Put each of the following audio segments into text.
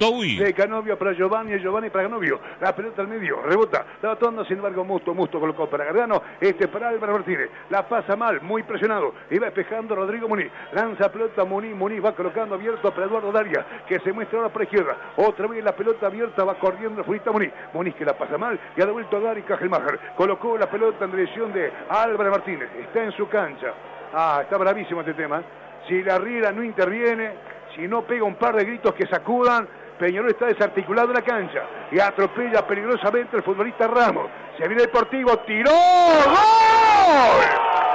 Musto, de Canovio para Giovanni para Canovio. La pelota al medio, rebota. La tomando, sin embargo, Musto colocó para Gargano. Para Álvaro Martínez. La pasa mal, muy presionado. Iba despejando Rodrigo Muniz. Lanza pelota Muniz va colocando abierto para Eduardo Daria, que se muestra ahora por izquierda. Otra vez la pelota abierta, va corriendo el futbolista Muniz que la pasa mal y ha devuelto a Dari Cajelmacher. Colocó la pelota en dirección de Álvaro Martínez. Está en su cancha. Está bravísimo este tema. Si la Riera no interviene, si no pega un par de gritos que sacudan, Peñarol está desarticulado en la cancha y atropella peligrosamente al futbolista Ramos. Se viene Deportivo, tiró, ¡gol!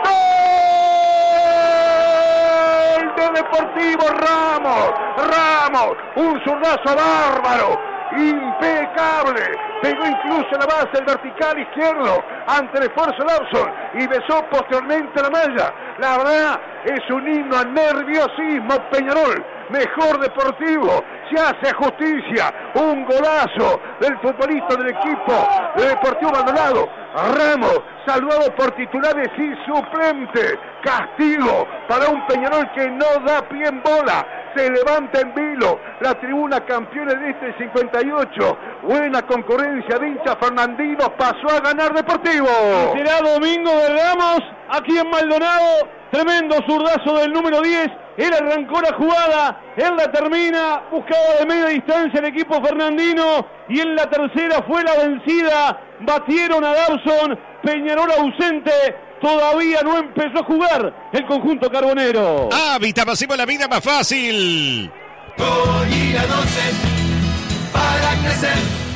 ¡Gol de Deportivo Ramos! Un zurdazo bárbaro, impecable, pegó incluso a la base del vertical izquierdo ante el esfuerzo Lawson y besó posteriormente la malla. La verdad es un himno al nerviosismo. Peñarol, mejor Deportivo, se hace justicia, un golazo del futbolista del equipo de Deportivo Maldonado. Ramos, saludado por titulares y suplentes. Castigo para un Peñarol que no da pie en bola. Se levanta en vilo la tribuna campeones de este 58. Buena concurrencia de hinchas fernandinos, pasó a ganar Deportivo. Será Domingo de Ramos aquí en Maldonado. Tremendo zurdazo del número 10. Él arrancó la jugada, él la termina, buscaba de media distancia el equipo fernandino y en la tercera fue la vencida. Batieron a Dawson, Peñarol ausente. Todavía no empezó a jugar el conjunto carbonero. Hábitat, hacemos la vida más fácil. Con Ira 12 para crecer.